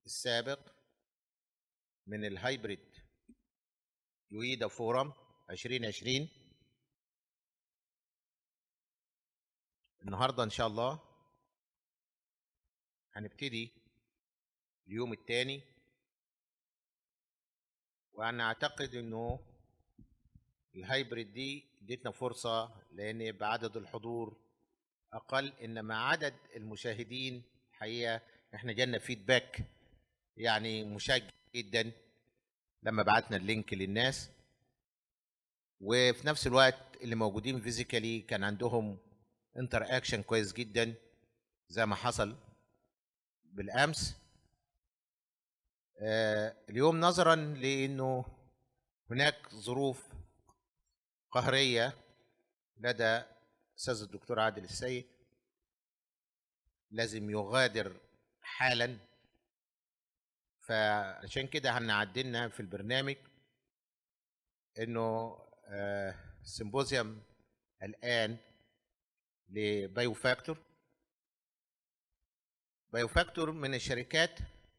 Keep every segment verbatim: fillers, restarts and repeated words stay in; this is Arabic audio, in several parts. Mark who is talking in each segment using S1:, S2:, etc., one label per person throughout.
S1: السابق من الهايبريد يويدا فورم عشرين عشرين. النهارده ان شاء الله هنبتدي اليوم الثاني، وانا اعتقد انه الهايبريد دي ادتنا فرصه، لان بعدد الحضور اقل انما عدد المشاهدين حقيقه احنا جالنا فيدباك يعني مشجع جدا لما بعتنا اللينك للناس، وفي نفس الوقت اللي موجودين فيزيكالي كان عندهم انتر اكشن كويس جدا زي ما حصل بالامس. آه اليوم نظرا لانه هناك ظروف قهريه لدى استاذ الدكتور عادل السيد لازم يغادر حالا، فعشان كده هنعدلنا في البرنامج انه آه سيمبوزيوم الان لبايو فاكتور. بايو فاكتور من الشركات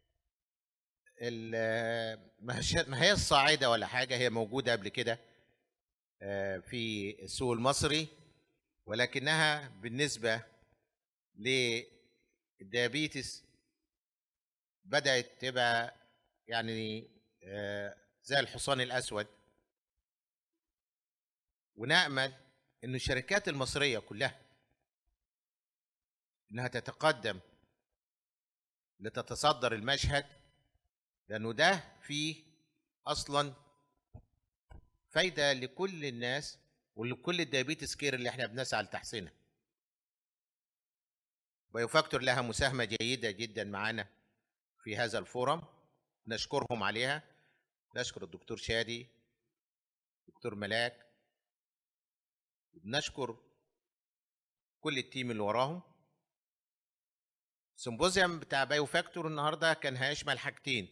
S1: ما هي الصاعده ولا حاجه، هي موجوده قبل كده في السوق المصري، ولكنها بالنسبه للديابيتس بدات تبقى يعني زي الحصان الاسود. ونامل ان الشركات المصريه كلها انها تتقدم لتتصدر المشهد، لانه ده فيه اصلا فايده لكل الناس ولكل الدايابيتس كير اللي احنا بنسعى لتحسينها. بايو فاكتور لها مساهمه جيده جدا معانا في هذا الفورم، نشكرهم عليها. نشكر الدكتور شادي، دكتور ملاك، وبنشكر كل التيم اللي وراهم. السيمبوزيوم بتاع بايو فاكتور النهارده كان هيشمل حاجتين،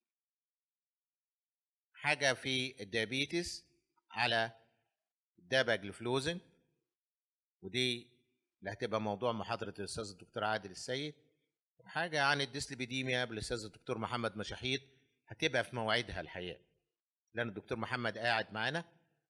S1: حاجه في الديابيتس على الداباجلفلوزين، ودي اللي هتبقى موضوع محاضره الاستاذ الدكتور عادل السيد، وحاجه عن الديسليبيديميا بالاستاذ الدكتور محمد مشاحيط هتبقى في موعدها الحقيقه، لان الدكتور محمد قاعد معانا.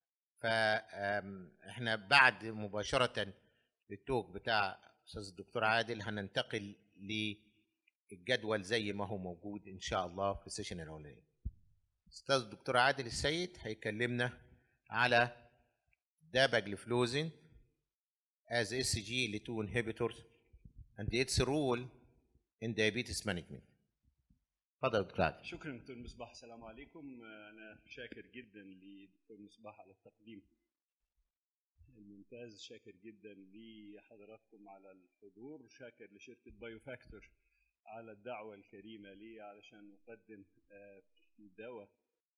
S1: فاحنا بعد مباشره للتوك بتاع الاستاذ الدكتور عادل هننتقل للجدول زي ما هو موجود ان شاء الله في السيشن الاولاني. استاذ الدكتور عادل السيد هيكلمنا على داباجلفلوزين as S G L two inhibitors and its role in diabetes management. اتفضل دكتور عادل.
S2: شكرا دكتور مصباح. السلام عليكم. انا شاكر جدا لدكتور مصباح على التقديم الممتاز، شاكر جدا لحضراتكم على الحضور، شاكر لشركه بايو فاكتور على الدعوه الكريمه لي علشان نقدم دواء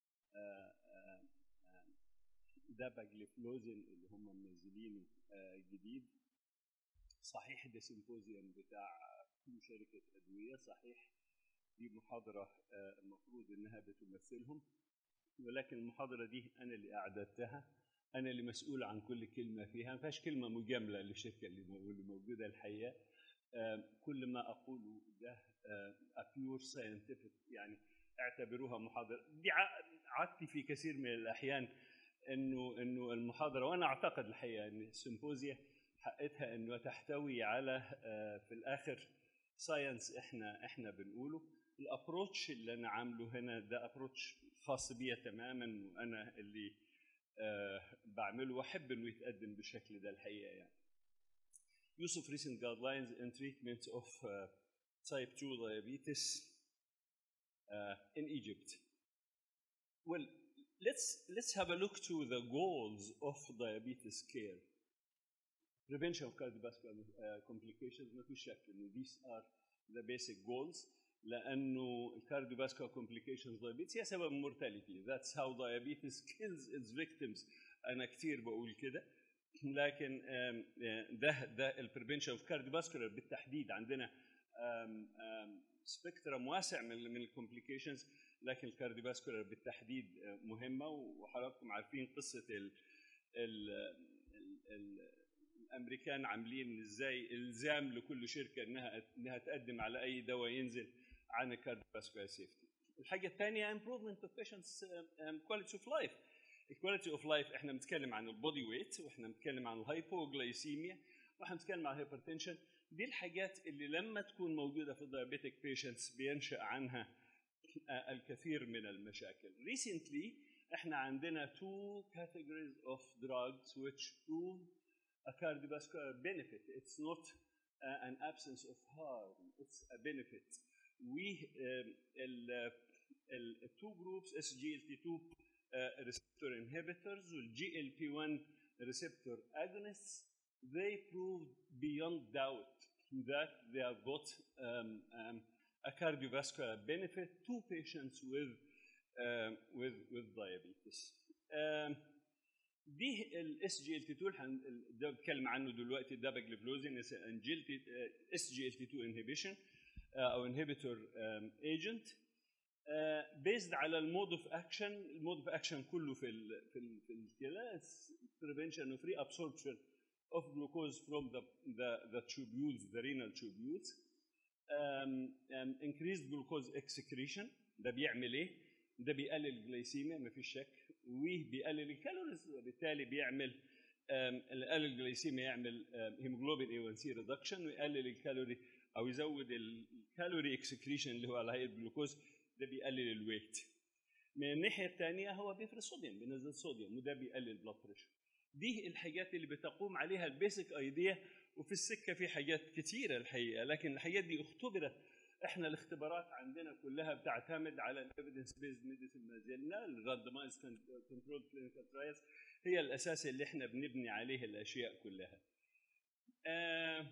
S2: داباجلفلوزين اللي هم منزلينه جديد. صحيح ده سيمبوزيوم بتاع شركه ادويه، صحيح دي محاضره المفروض انها بتمثلهم، ولكن المحاضره دي انا اللي اعددتها، انا اللي مسؤول عن كل كلمه فيها، ما فيهاش كلمه مجامله للشركه اللي موجوده الحقيقه. كل ما اقوله ده ابيور ساينتفك، يعني اعتبروها محاضره. دي عادتي في كثير من الاحيان انه انه المحاضره، وانا اعتقد الحقيقه ان السيمبوزيا حقتها انه تحتوي على في الاخر ساينس احنا احنا بنقوله. الابروتش اللي انا عامله هنا ده ابروتش خاص بيا تماما، وانا اللي أه بعمله، واحب انه يتقدم بالشكل ده الحقيقه. يعني use of recent guidelines in treatment of uh, type two diabetes uh, in Egypt. Well, let's let's have a look to the goals of diabetes care. Prevention of cardiovascular uh, complications. ما في شك انه these are the basic goals، لانه الكارديوفاسكولار complications diabetes هي سبب mortality. That's how diabetes kills its victims. انا كثير بقول كده، لكن ده ده البريفنشن اوف كارديوفاسكولار بالتحديد عندنا سبيكترم واسع من من الكومبليكيشنز، لكن الكارديوفاسكولار بالتحديد مهمه. وحضراتكم عارفين قصه ال ال ال الامريكان عاملين ازاي الزام لكل شركه انها انها تقدم على اي دواء ينزل عن الكارديوفاسكولار سيفتي. الحاجه الثانيه improvement of patients quality of life. الكواليتي اوف لايف احنا بنتكلم عن البودي ويت، واحنا بنتكلم عن الهايبوغلايسيميا، واحنا بنتكلم عن الهايبرتنشن. دي الحاجات اللي لما تكون موجوده في الدايابيتك بيشنتس بينشا عنها الكثير من المشاكل. Recently احنا عندنا two categories of drugs which prove a cardiovascular benefit. It's not uh, an absence of harm, it's a benefit. We uh, ال, ال two groups S G L T two uh, receptor inhibitors وال G L P one receptor agonists, they proved beyond doubt that they have got um, um, a cardiovascular benefit to patients with um, with with diabetes. Um, دي ال S G L T two ده بتكلم عنه دلوقتي dapagliflozin S G L T two inhibition او inhibitor um, agent uh, based على المود اوف اكشن. المود اوف اكشن كله في ال في ال في الكلى prevention of reabsorption of glucose from the the the tubules, the renal tubules. Um, um, increased glucose excretion. ده بيعمل ايه؟ ده بيقلل الجلايسيميا مفيش شك، وبيقلل الكالوريز، وبالتالي بيعمل يقلل الجلايسيميا، يعمل هيموجلوبين إيه وان سي ريدكشن، ويقلل الكالوري او يزود الكالوري اكسكريشن اللي هو على هيئه جلوكوز، ده بيقلل الويت. من الناحيه الثانيه هو بيفرز صوديوم، بينزل صوديوم، وده بيقلل البلاد بريشر. دي الحاجات اللي بتقوم عليها البيسك ايديا، وفي السكه في حاجات كثيره الحقيقه، لكن الحاجات دي اختبرت. احنا الاختبارات عندنا كلها بتعتمد على الايفيدنس بيزد ميديسن، ما زلنا الراندمايز كنترول كلينيكال ترايلز هي الاساس اللي احنا بنبني عليه الاشياء كلها. آه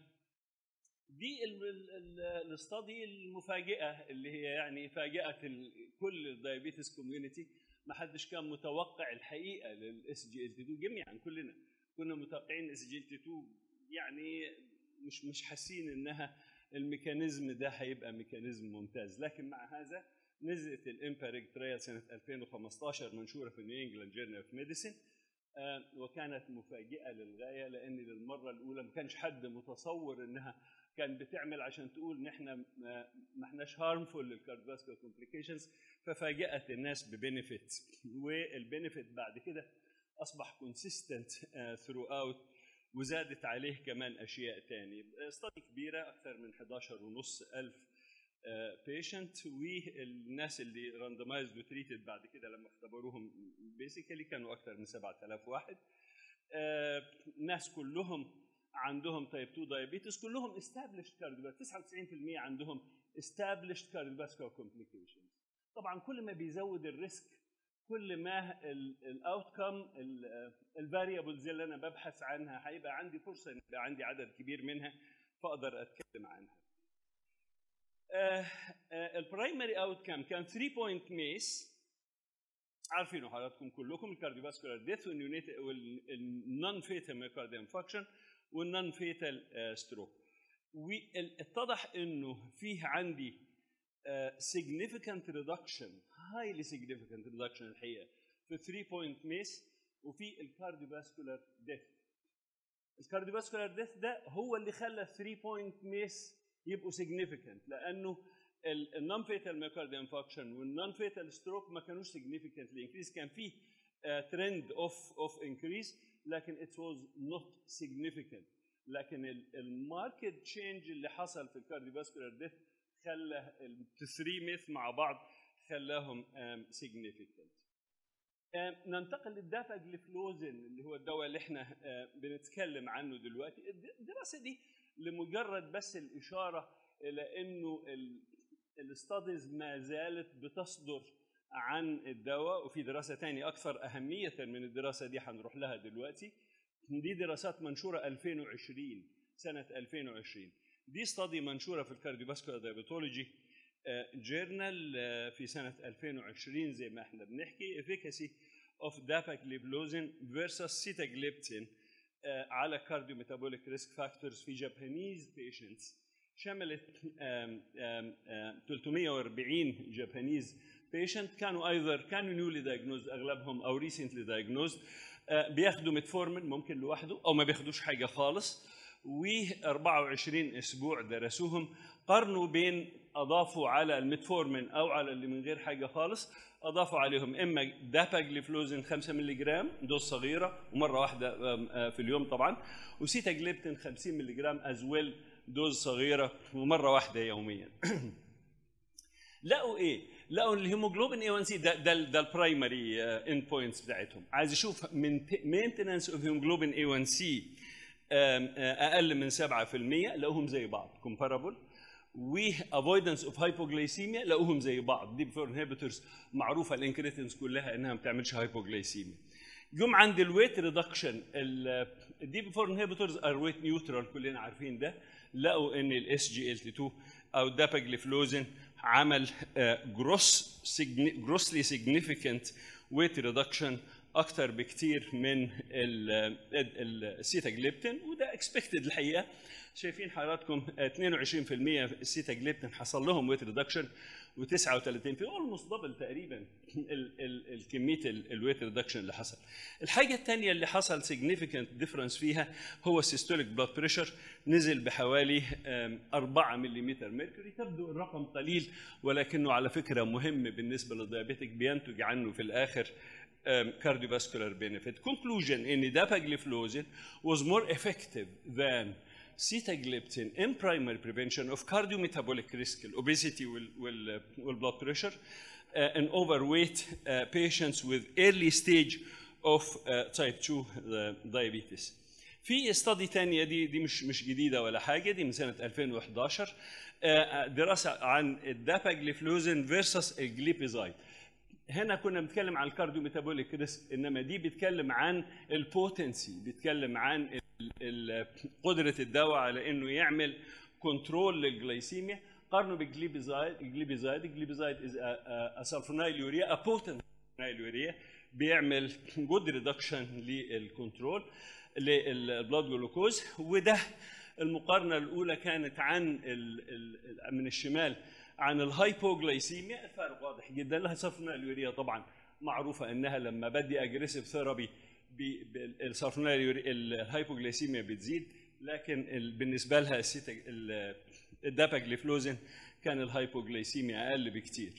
S2: دي الاستادي المفاجئه اللي هي يعني فاجات كل الدايابيتس كوميونتي. ما حدش كان متوقع الحقيقه للاس جي ال تي اتنين، جميعا كلنا كنا متوقعين اس جي ال تي اتنين، يعني مش مش حاسين انها الميكانيزم ده هيبقى ميكانيزم ممتاز. لكن مع هذا نزلت الامبيريك ترايل سنه ألفين وخمسطاشر منشوره في نيو انجلاند جورنال اوف ميديسن، وكانت مفاجئه للغايه، لان للمره الاولى ما كانش حد متصور انها كان بتعمل عشان تقول ان احنا ما احناش هارمفول للكارديوفاسكولار كومبليكيشنز، ففاجات الناس ببنفيت، والبنفيت بعد كده اصبح كونسيستنت ثرو اوت، وزادت عليه كمان اشياء ثانيه. استادي كبيره اكثر من احداشر ونص ألف بيشنت، والناس اللي راندمايزد وتريتد بعد كده لما اختبروهم بيسيكالي كانوا اكثر من سبعة آلاف واحد. ناس كلهم عندهم تايب اتنين دايابيتس، كلهم استابليشد كارديوفاسكولار، تسعة وتسعين بالمئة عندهم استابليشد كارديوفاسكولار كومبليكيشنز. طبعا كل ما بيزود الريسك كل ما الاوتكم الفاريبلز اللي انا ببحث عنها هيبقى عندي فرصه ان يبقى عندي عدد كبير منها فاقدر اتكلم عنها. البرايمري اوتكم كان ثلاثة بوينت ميس، عارفينه حضراتكم كلكم، الكارديوفاسكولار ديث والنون فيتال مايوكارديال انفكشن والنون فيتال ستروك. واتضح انه فيه عندي uh, significant reduction, highly significant reduction الحقيقه في ثلاثة بوينت ميس وفي الكارديوفاسكولار ديث. الكارديوفاسكولار ديث ده هو اللي خلى ثلاثة بوينت ميس يبقوا significant، لانه النون فيتال مايوكارديال انفكشن والنون فيتال ستروك ما كانوش significantly increase، كان فيه ترند اوف اوف انكريز لكن it was not significant. لكن الماركت تشينج اللي حصل في الكارديوفاسكولار ديث خلى الثري ميث مع بعض خلاهم significant. ننتقل للدافاجليفلوزين اللي هو الدواء اللي احنا بنتكلم عنه دلوقتي. الدراسه دي لمجرد بس الاشاره الى انه الاستاديز ما زالت بتصدر عن الدواء، وفي دراسه ثانيه اكثر اهميه من الدراسه دي هنروح لها دلوقتي. دي دراسات منشوره ألفين وعشرين، سنه ألفين وعشرين. دي استادي منشوره في الكارديوفاسكولار دايابيتولوجي جورنال في سنه ألفين وعشرين زي ما احنا بنحكي، efficacy of dapagliflozin versus sitagliptin على cardiometabolic risk factors في Japanese patients. شملت ثلاثمئة وأربعين Japanese patient كانوا either كانوا newly diagnosed اغلبهم او recently diagnosed، بياخدوا ميتفورمين ممكن لوحده او ما بياخدوش حاجه خالص، و أربعة وعشرين اسبوع درسوهم، قارنوا بين اضافوا على الميتفورمين او على اللي من غير حاجه خالص، اضافوا عليهم اما داباجليفلوزين خمسة مللي جرام دوز صغيره ومره واحده في اليوم طبعا، وسيتاجليبتين خمسين مللي جرام از ويل دوز صغيره ومره واحده يوميا. لقوا ايه؟ لقوا الهيموجلوبين إيه وان سي ده ده, ده البرايمري اند بوينتس بتاعتهم. عايز اشوف من مينتننس اوف هيموجلوبين إيه وان سي اقل من سبعة في المية لقوهم زي بعض كومبارابل، وافويدنس اوف هايبوغليسيميا لقوهم زي بعض. دي بفور انهبيتورز معروفه الانكريتينز كلها انها ما بتعملش هايبوغليسيميا. جم عند الويت ريدكشن، الدي بفور انهبيتورز ار ويت نيوترال كلنا عارفين ده، لقوا ان الاس جي ال اتنين او داباجليفلوزين عمل جروس جروسلي سيجنيفيكانت ويت ريدكشن اكتر بكتير من السيتاجليبتين، وده اكسبكتد الحقيقه. شايفين حضراتكم اثنين وعشرين في المية السيتاجليبتين حصل لهم ويت ريدكشن، وتسعة وثلاثين في اولموست دبل تقريبا الكميه الويت ريدكشن اللي حصل. الحاجه الثانيه اللي حصل سيجنيفيكانت ديفرنس فيها هو السيستوليك بلاد بريشر، نزل بحوالي أربعة ملم ميركوري. تبدو الرقم قليل ولكنه على فكره مهم بالنسبه للديابيتك، بينتج عنه في الاخر cardiovascular benefit. Conclusion in dapagliflozin was more effective than sitagliptin in primary prevention of cardiometabolic risk, obesity with blood pressure, uh, in overweight uh, patients with early stage of uh, type two uh, diabetes. في استادي ثانيه دي دي مش مش جديده ولا حاجه، دي من سنه ألفين وأحد عشر، uh, دراسه عن الداباجليفلوزين فيرسس الجليبيزايد. هنا كنا بنتكلم عن الكارديو ميتابوليك ريسك، انما دي بيتكلم عن البوتنسي، بيتكلم عن قدره الدواء على انه يعمل كنترول للجلايسيميا. قارنوا بالجليبيزايد. الجليبيزايد الجليبيزايد از سلفونايل يوريا، ا بوتنت سلفونايل يوريا، بيعمل جود ريدكشن للكنترول للبلاد جلوكوز. وده المقارنه الاولى كانت عن ال ال من الشمال عن الهايبوغلايسيميا. الفرق واضح جدا. السلفونايل يوريا طبعا معروفه انها لما بدي اجريسيف ثيرابي السلفونايل الهايبوغلايسيميا بتزيد، لكن بالنسبه لها الداباجليفلوزين كان الهايبوغلايسيميا اقل بكتير.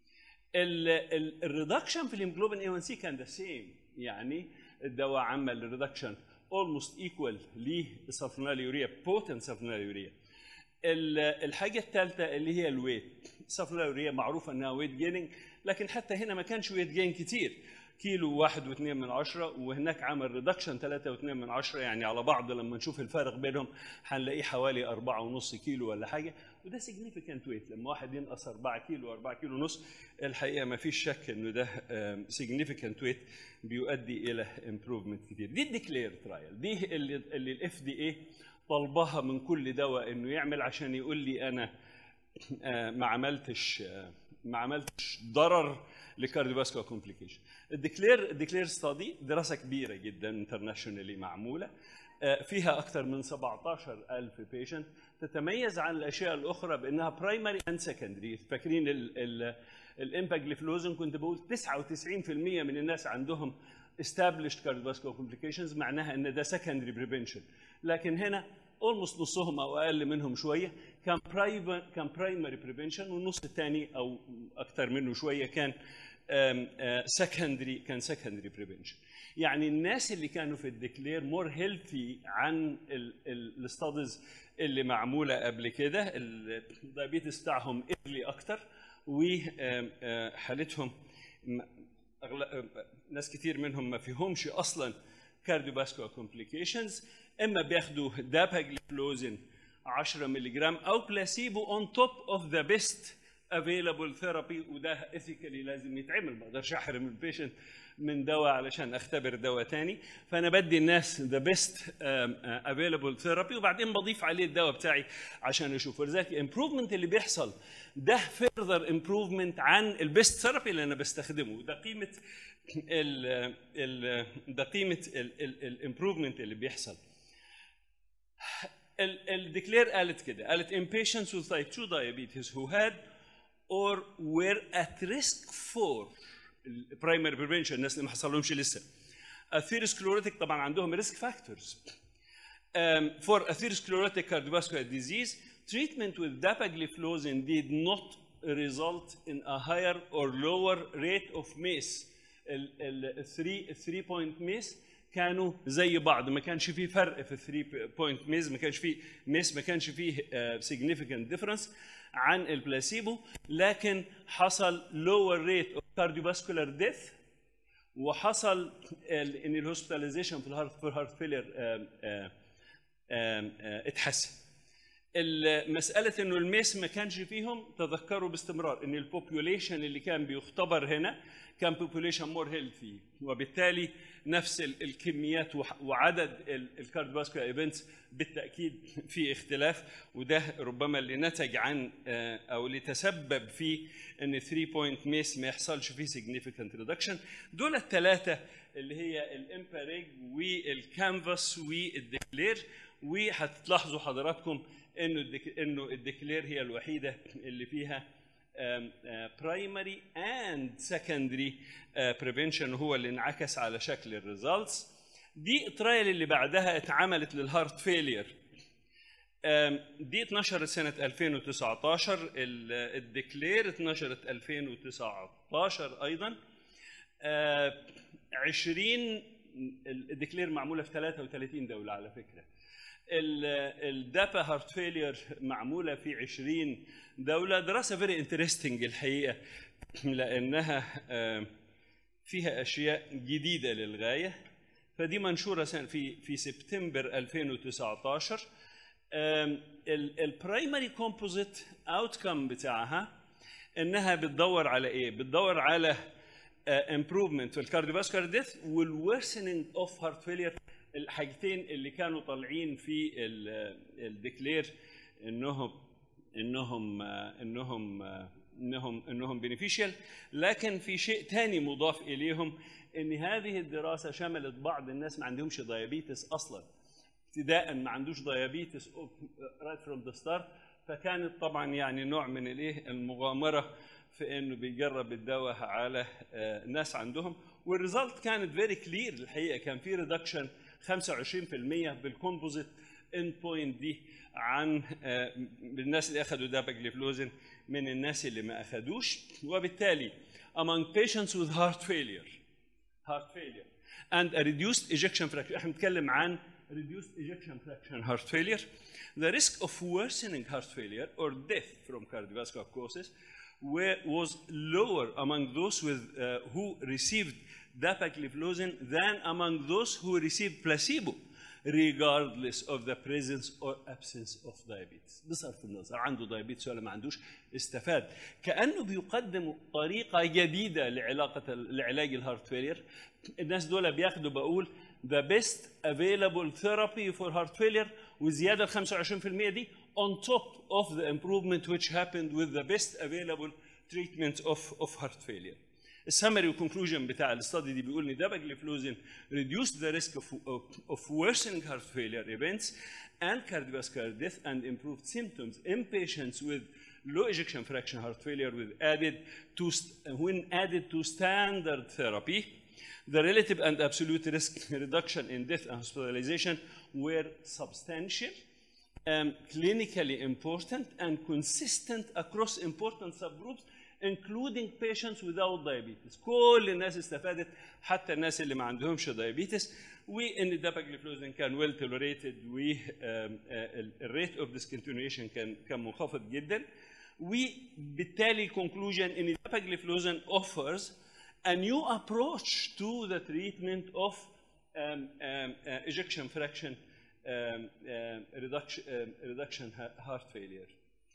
S2: الريدكشن في الهيموجلوبين إيه وان سي كان ذا سيم، يعني الدواء عمل ريدكشن اولموست ايكوال للسلفونايل يوريا، بوتنت سلفونايل يوريا. الحاجه الثالثه اللي هي الويت. السلفونايل يوريا معروفه انها ويت جيننج، لكن حتى هنا ما كانش ويت جين كتير، كيلو واحد واثنين من عشرة، وهناك عمل ريدكشن ثلاثة واثنين من عشرة، يعني على بعض لما نشوف الفارق بينهم هنلاقيه حوالي أربعة ونص كيلو ولا حاجة، وده سيجنيفيكانت ويت. لما واحد ينقص أربعة كيلو أربعة كيلو ونص، الحقيقة ما فيش شك إنه ده سيجنيفيكانت ويت بيؤدي إلى امبروفمنت كتير. دي الديكلير ترايل، دي اللي اللي الاف دي اي طلبها من كل دواء إنه يعمل عشان يقول لي أنا ما عملتش ما عملتش ضرر لكارديوفاسكولار كومبليكيشن. الديكلير الديكلير ستادي دراسه كبيره جدا انترناشونالي معموله، فيها اكثر من سبعة عشر ألف بيشنت، تتميز عن الاشياء الاخرى بانها برايمري اند سكندري. فاكرين الامباجليفلوزين كنت بقول تسعة وتسعين في المية من الناس عندهم established cardiovascular complications، معناها ان ده secondary prevention، لكن هنا اولموست نصهم او اقل منهم شويه كان برايمري كان برايمري بريفنشن، والنص الثاني او اكثر منه شويه كان سكندري كان سكندري بريفنشن. يعني الناس اللي كانوا في الديكلير مور هيلثي عن الستاديز اللي معموله قبل كده. الدايابيتس بتاعهم ايرلي اكثر، وحالتهم ناس كتير منهم ما فيهمش اصلا كارديوفاسكولار كومبليكيشنز، اما بياخدوا داباجليفلوزين عشرة مللي جرام او بلاسيبو اون توب اوف ذا بيست افيلابل ثيرابي، وده اثيكالي لازم يتعمل، ما اقدرش احرم البيشنت من دواء علشان اختبر دواء ثاني. فانا بدي الناس ذا بيست افيلابل ثيرابي وبعدين بضيف عليه الدواء بتاعي عشان اشوف. ولذلك الامبروفمنت اللي بيحصل ده فيرذر امبروفمنت عن البيست ثيرابي اللي انا بستخدمه. ده قيمه ال ال ده قيمه الامبروفمنت اللي بيحصل. الديكلير قالت كده، قالت in patients with type two diabetes who had or were at risk for primary prevention، الناس اللي ما حصلهمش لسه atherosclerotic، طبعا عندهم risk factors um, for atherosclerotic cardiovascular disease treatment with dapagliflozin did not result in a higher or lower rate of MACE. ال three point MACE كانوا زي بعض، ما كانش فيه فرق في three point MACE، ما كانش فيه MACE، ما كانش فيه uh, significant difference عن البلاسيبو، لكن حصل lower rate of cardiovascular death، وحصل ان الهوسبيتاليزيشن في الهارت في الهارت فيلير اتحسن. مساله انه الميس ما كانش فيهم، تذكروا باستمرار ان البوبوليشن اللي كان بيختبر هنا كان بوبوليشن مور هيلثي، وبالتالي نفس الكميات وعدد الكارديوفاسكولار ايفنتس بالتاكيد في اختلاف، وده ربما اللي نتج عن او اللي تسبب في ان ثري بوينت ميس ما يحصلش فيه significant reduction. دول الثلاثه اللي هي الامباريج والكانفاس والديكلير، وهتلاحظوا حضراتكم انه انه الديكلير هي الوحيده اللي فيها برايمري اند سكندري بريفنشن، هو اللي انعكس على شكل الريزلتس. دي الترايل اللي بعدها اتعملت للهارت فيلير، دي اتنشرت سنه ألفين وتسعتاشر، الديكلير اتنشرت ألفين وتسعتاشر ايضا. عشرين الديكلير معموله في ثلاثة وثلاثين دوله على فكره. الدابا هارت فيلير معموله في عشرين دوله. دراسه فيري انترستنج الحقيقه، لانها فيها اشياء جديده للغايه. فدي منشوره في في سبتمبر ألفين وتسعتاشر. البرايمري كومبوزيت اوتكم بتاعها انها بتدور على ايه؟ بتدور على امبروفمنت في الكارديوفاسكولار ديث والورسننج اوف هارت فيلير، الحاجتين اللي كانوا طالعين في الديكلير انهم انهم انهم انهم انهم بينيفيشال. لكن في شيء ثاني مضاف اليهم، ان هذه الدراسه شملت بعض الناس ما عندهمش دايابيتس اصلا، ابتداء ما عندوش دايابيتس رايت فروم ذا ستارت، فكانت طبعا يعني نوع من الايه المغامره في انه بيجرب الدواء على ناس عندهم، والريزلت كانت فيري كلير الحقيقه. كان في ريدكشن خمسة وعشرين بالمية بالكومبوزيت اند بوينت دي عن بالناس اللي اخذوا داباجليفلوزين من الناس اللي ما اخذوش. وبالتالي among patients with heart failure heart failure and a reduced ejection fraction، احنا بنتكلم عن reduced ejection fraction heart failure, the risk of worsening heart failure or death from cardiovascular causes was lower among those with uh, who received dapagliflozin than among those who received placebo, regardless of the presence or absence of diabetes. بصرف النظر عنده diabetes ولا ما عندوش، استفاد. كأنه بيقدم طريقة جديدة لعلاقة لعلاج الهارت فيلير. الناس دول بياخدوا بقول the best available therapy for heart failure وزيادة ال خمسة وعشرين بالمية دي on top of the improvement which happened with the best available treatment of of heart failure. السمري والكونكلوجن بتاع الاستادي دي بيقول ان dapagliflozin reduced the risk of, of, of worsening heart failure events and cardiovascular death and improved symptoms in patients with low ejection fraction heart failure with added to when added to standard therapy. The relative and absolute risk reduction in death and hospitalization were substantial, um, clinically important, and consistent across important subgroups, including patients without diabetes. كل الناس استفادت، حتى الناس اللي ما عندهمش diabetes، وان الداباجليفلوزين كان well tolerated، والريت اوف discontinuation كان كان منخفض جدا. وبالتالي conclusion ان الداباجليفلوزين offers a new approach to the treatment of um, um, uh, ejection fraction um, uh, reduction, uh, reduction heart failure.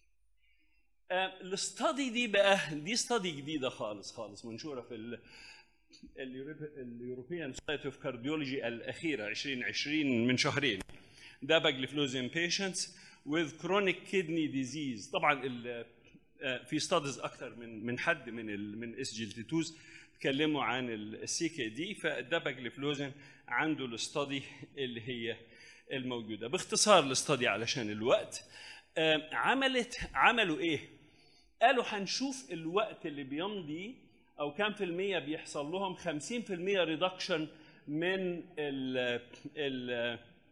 S2: الاستادي دي بقى دي استادي جديده خالص خالص، منشوره في اليوروبيان سوسايتي اوف كارديولوجي الاخيره ألفين وعشرين من شهرين. dapagliflozin patients with chronic kidney disease. طبعا في ستاديز اكثر من من حد من ال من اس جي ال توز اتكلموا عن السي كي دي، فالداباجليفلوزين عنده الاستادي اللي هي الموجوده. باختصار الاستادي علشان الوقت، عملت عملوا ايه؟ قالوا هنشوف الوقت اللي بيمضي او كام في المية بيحصل لهم خمسين بالمية ريدكشن من ال ال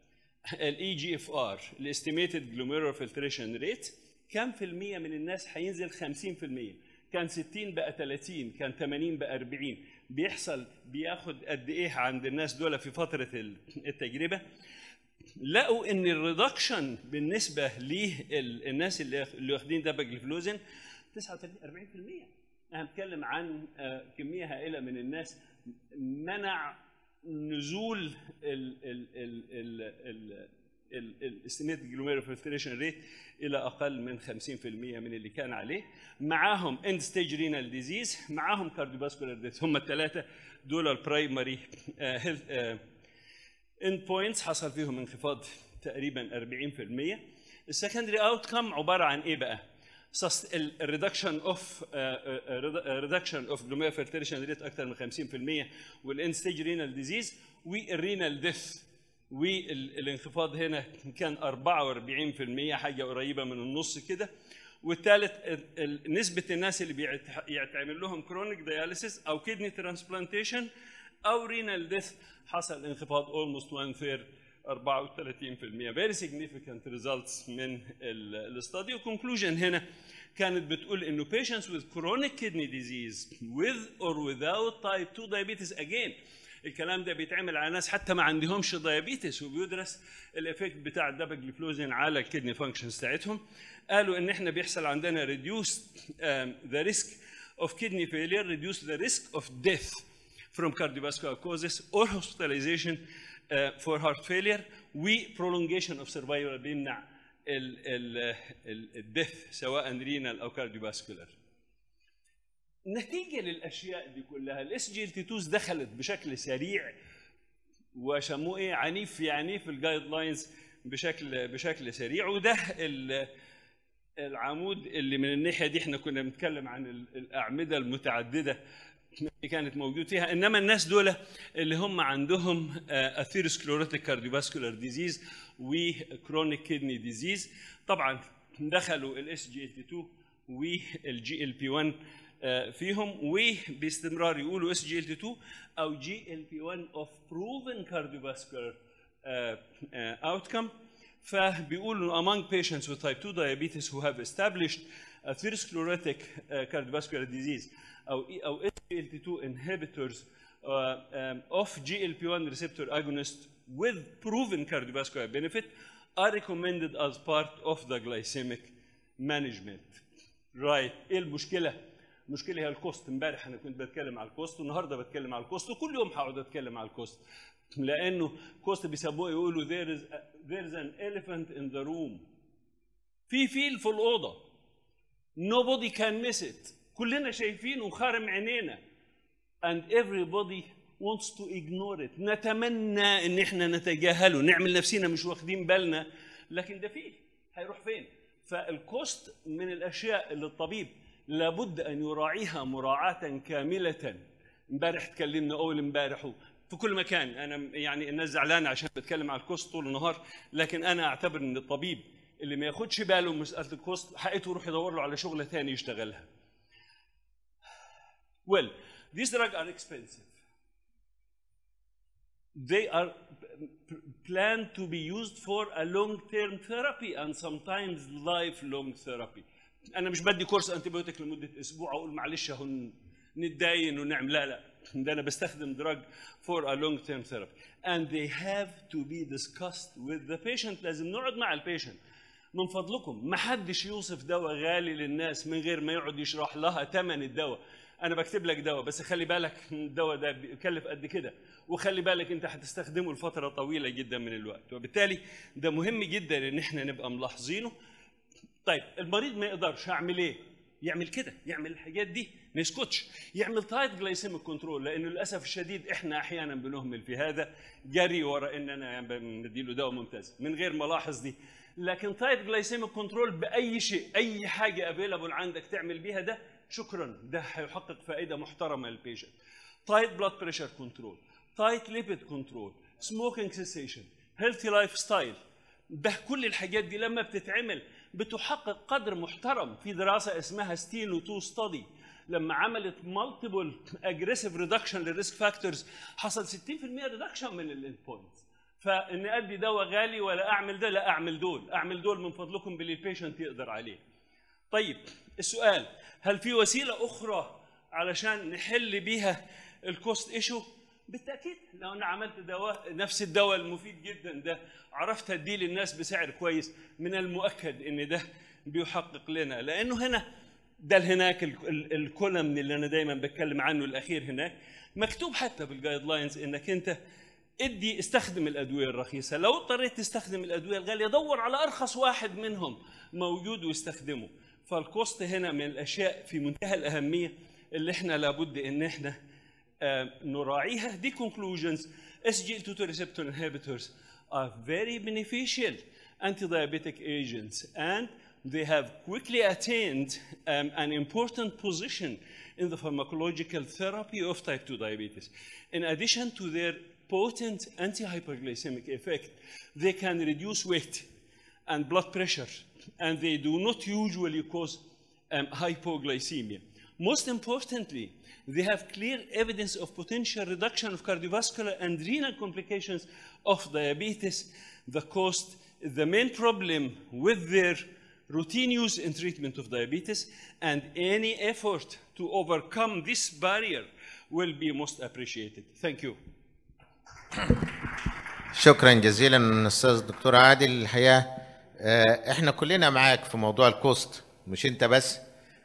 S2: الاي جي اف ار الاستيميتد جلوميرولار فلتريشن ريت كم في المية من الناس هينزل؟ خمسين في المية. كان ستين بقى ثلاثين، كان ثمانين بقى أربعين. بيحصل بياخد قد ايه عند الناس دول في فتره التجربه؟ لقوا ان الريدكشن بالنسبه للناس اللي واخدين داباجليفلوزين تسعة وثلاثين أربعين في المية. انا بتكلم عن كميه هائله من الناس منع نزول ال ال ال ال ال الاستيميتد جلوميرولار فلتريشن ريت الى اقل من خمسين في المية من اللي كان عليه. معاهم اند ستيج رينال ديزيز، معاهم كارديوفاسكولار ديث. هم الثلاثه دول البرايمري هيلث اند بوينتس حصل فيهم انخفاض تقريبا أربعين في المية. السكندري اوت كم عباره عن ايه بقى؟ الريدكشن اوف ريدكشن اوف جلوميرولار فلتريشن ريت اكثر من خمسين في المية، والاند ستيج رينال ديزيز والرينال ديث. والانخفاض هنا كان أربعة وأربعين في المية، حاجه قريبه من النص كده. والثالث نسبه الناس اللي بيتعمل لهم كرونيك دياليسيس او كدني ترانسبلانتيشن او رينال ديث حصل انخفاض almost one third أربعة وثلاثين في المية. very significant results من الاستادي. وكونكلوجن هنا كانت بتقول انه patients with chronic kidney disease with or without type two diabetes again الكلام ده بيتعمل على ناس حتى ما عندهمش دايابيتس، وبيدرس الافكت بتاع الداباجليفلوزين على الكدني فانكشنز بتاعتهم. قالوا ان احنا بيحصل عندنا reduce um, the risk of kidney failure, reduce the risk of death from cardiovascular causes or hospitalization uh, for heart failure و prolongation of survival بيمنع الديث سواء رينال او كارديوفاسكولار. نتيجه للاشياء دي كلها الاس جي ال تي اتنين دخلت بشكل سريع وسموه ايه عنيف في عنيف الجايد لاينز بشكل بشكل سريع. وده العمود اللي من الناحيه دي احنا كنا بنتكلم عن الاعمده المتعدده اللي كانت موجود فيها. انما الناس دول اللي هم عندهم اثيروسكليروتيك كارديوفاسكولار ديزيز وكرونيك كيدني ديزيز طبعا دخلوا الاس جي ال تي اتنين والجي ال بي واحد فيهم، وباستمرار يقولوا اس جي ال تي اتنين او جي ال بي واحد of proven cardiovascular outcome. فبيقولوا among patients with type two diabetes who have established atherosclerotic cardiovascular disease او او اس جي ال تي اتنين inhibitors of جي ال بي واحد receptor agonist with proven cardiovascular benefit are recommended as part of the glycemic management. right. ايه المشكله؟ المشكله هي الكوست. امبارح انا كنت بتكلم على الكوست والنهارده بتكلم على الكوست وكل يوم هقعد اتكلم على الكوست، لانه كوست بيسموه يقولوا there is there is an elephant in the room. في فيل في الاوضه nobody can miss it. كلنا شايفينه وخارم عينينا and everybody wants to ignore it. نتمنى ان احنا نتجاهله، نعمل نفسنا مش واخدين بالنا، لكن ده فيه هيروح فين؟ فالكوست من الاشياء اللي الطبيب لابد ان يراعيها مراعاه كامله. امبارح تكلمنا اول امبارح في كل مكان. انا يعني الناس زعلانه عشان بتكلم على الكوست طول النهار، لكن انا اعتبر ان الطبيب اللي ما ياخدش باله من مساله الكوست حقيقته يروح يدور له على شغله ثاني يشتغلها. Well, these drugs are expensive. They are planned to be used for a long-term therapy and sometimes lifelong therapy. أنا مش بدي كورس أنتيبيوتيك لمدة أسبوع أقول معلش أهو نتداين ونعمل، لا لا، ده أنا بستخدم drug for a long-term therapy and they have to be discussed with the patient. لازم نقعد مع البيشنت. من فضلكم ما حدش يوصف دواء غالي للناس من غير ما يقعد يشرح لها ثمن الدواء. انا بكتب لك دواء بس خلي بالك الدواء ده بيكلف قد كده، وخلي بالك انت هتستخدمه لفتره طويله جدا من الوقت، وبالتالي ده مهم جدا ان احنا نبقى ملاحظينه. طيب المريض ما يقدرش، اعمل ايه؟ يعمل كده، يعمل الحاجات دي، ما يسكتش، يعمل تايت جلايسيميك كنترول، لانه للاسف الشديد احنا احيانا بنهمل في هذا، جري ورا ان انا بديله دواء ممتاز من غير ما الاحظ دي. لكن تايت جلايسيميك كنترول باي شيء، اي حاجه افيلابل عندك تعمل بيها ده، شكرا، ده هيحقق فائده محترمه للبيشنت. تايت بلاد بريشر كنترول، تايت ليبيد كنترول، سموكينج سيسيشن، هيلثي لايف ستايل، ده كل الحاجات دي لما بتتعمل بتحقق قدر محترم. في دراسه اسمها ستينو اتنين ستادي لما عملت مالتيبل اجريسيف ريدكشن للريسك فاكتورز حصل ستين بالمئة ريدكشن من الاند بوينتس. فإن أدي دواء غالي ولا أعمل ده، لا أعمل دول، أعمل دول من فضلكم باللي البيشنت يقدر عليه. طيب السؤال، هل في وسيلة أخرى علشان نحل بيها الكوست ايشو؟ بالتأكيد. لو أنا عملت دواء نفس الدواء المفيد جدا ده، عرفت أديه للناس بسعر كويس، من المؤكد إن ده بيحقق لنا، لأنه هنا ده هناك الكولمن اللي أنا دايما بتكلم عنه الأخير هناك مكتوب حتى بالجايد لاينز إنك أنت ادي استخدم الأدوية الرخيصة، لو اضطريت تستخدم الأدوية الغالية دور على أرخص واحد منهم موجود واستخدمه. فالكوست هنا من الأشياء في منتهى الأهمية اللي احنا لابد إن احنا نراعيها. دي conclusions. إس جي إل تو receptor inhibitors are very beneficial anti-diabetic agents and they have quickly attained um, an important position in the pharmacological therapy of type two diabetes. In addition to their potent anti-hyperglycemic effect, they can reduce weight and blood pressure, and they do not usually cause um, hypoglycemia. Most importantly, they have clear evidence of potential reduction of cardiovascular and renal complications of diabetes. The cost is the main problem with their routine use in treatment of diabetes, and any effort to overcome this barrier will be most appreciated. Thank you.
S1: شكرا جزيلا استاذ الدكتور عادل. الحقيقه احنا كلنا معاك في موضوع الكوست، مش انت بس،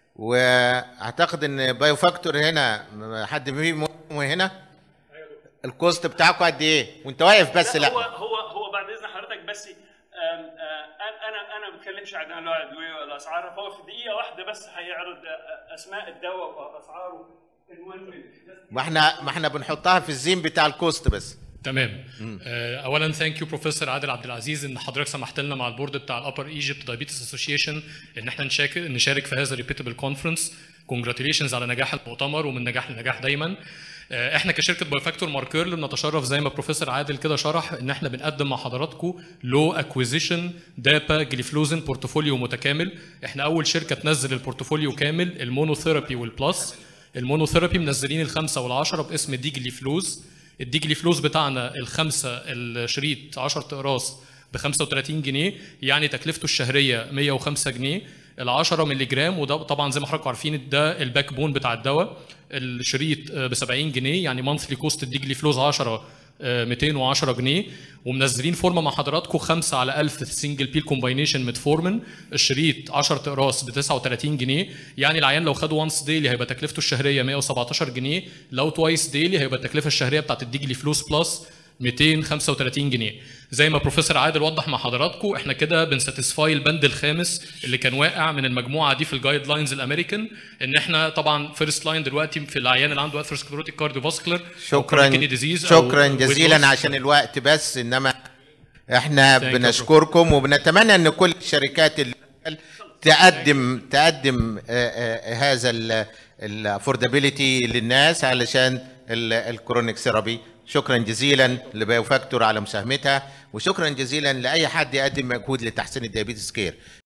S1: واعتقد ان بايو فاكتور هنا حد فيهم هنا الكوست بتاعكم قد ايه وانت واقف بس؟ لا
S2: هو هو هو بعد اذن حضرتك بس آم آم انا انا ما بتكلمش عن انواع الادويه ولا اسعارها، فهو في دقيقه واحده بس هيعرض اسماء الدواء واسعاره in one minute.
S1: ما احنا ما احنا بنحطها في الزين بتاع الكوست بس.
S3: تمام. اولا ثانك يو بروفيسور عادل عبد العزيز ان حضرتك سمحت لنا مع البورد بتاع الابر ايجيبت دايابيتس اسوشيشن ان احنا نشارك نشارك في هذا الريبيتبل كونفرنس. كونجراتيليشنز على نجاح المؤتمر، ومن نجاح لنجاح دايما. احنا كشركه بايوفاكتور ماركيرل بنتشرف زي ما بروفيسور عادل كده شرح ان احنا بنقدم مع حضراتكم لو اكويزيشن دابا جليفلوزين بورتفوليو متكامل. احنا اول شركه تنزل البورتفوليو كامل، المونوثيرابي والبلس. المونوثيرابي منزلين الخمسه والعشره باسم دي جليفلوز. الديجلي فلوز بتاعنا الخمسه الشريط عشرة اقراص ب خمسة وثلاثين جنيه، يعني تكلفته الشهريه مية وخمسة جنيه. ال عشرة مللي جرام، وده طبعا زي ما حضراتكم عارفين ده الباك بون بتاع الدواء، الشريط ب سبعين جنيه، يعني مانثلي كوست الديجلي فلوز عشرة مئتين وعشرة جنيه. ومنزلين فورمه مع حضراتكم خمسة على ألف سنجل بيل كومباينيشن ميتفورمين، الشريط عشرة اقراص ب تسعة وثلاثين جنيه، يعني العيان لو خد وانس ديلي هيبقى تكلفته الشهريه مية وسبعتاشر جنيه، لو توايس ديلي هيبقى التكلفه الشهريه بتاعت الديجلي فلوس بلس مئتين وخمسة وثلاثين جنيه. زي ما بروفيسور عادل وضح مع حضراتكم احنا كده بنساتسفاي البند الخامس اللي كان واقع من المجموعه دي في الجايد لاينز الامريكان، ان احنا طبعا فيرست لاين دلوقتي في العيان اللي عنده اثيروسكليروتيك كارديوفاسكولار.
S1: شكرا شكرا جزيلا عشان الوقت بس، انما احنا بنشكركم وبنتمنى ان كل الشركات اللي تقدم تقدم هذا الافوردابيلتي للناس علشان الكرونيك ثيرابي. شكرا جزيلا لبايوفاكتور على مساهمتها، وشكرا جزيلا لاي حد يقدم مجهود لتحسين الديابيتس كير.